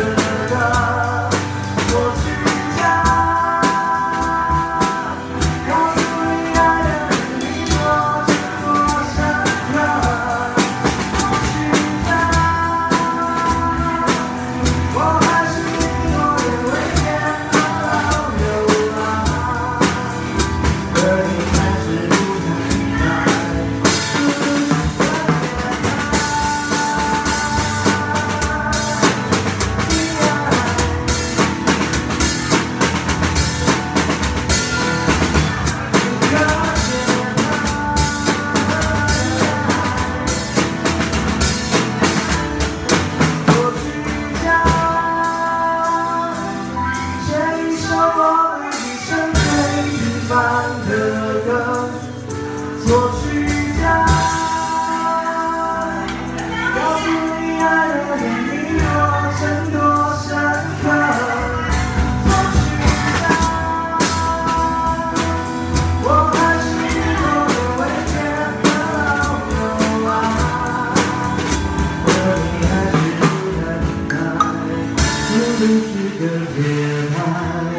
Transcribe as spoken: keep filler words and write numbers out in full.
歌，作曲家，告诉你爱的你多深多深刻。作曲家，我还是一朵也未变的老牛郎，而你还是不能明白。 作曲家，告诉你爱的原因多深多深刻。作曲家，我还是一朵也未变的老牛郎，而你还是不能明白，这不是个节拍。